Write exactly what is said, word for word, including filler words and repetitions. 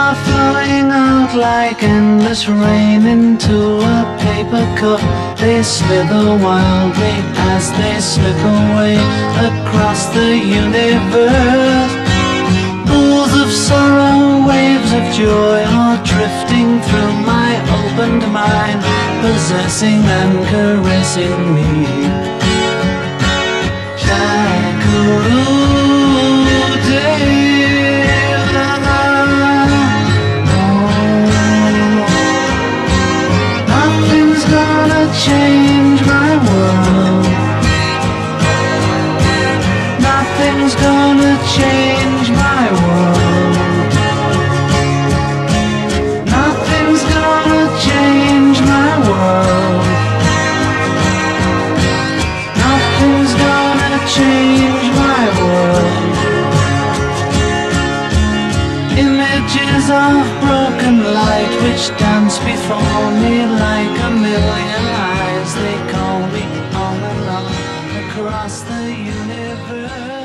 are flowing out like endless rain into a paper cup. They slither wildly as they slip away across the universe. Pools of sorrow, waves of joy are drifting through my opened mind, possessing and caressing me. Nothing's gonna change my world. Nothing's gonna change my world. Nothing's gonna change my world. Nothing's gonna change my world. Images of broken light which dance before me like a million eyes. They call me on and on across the universe.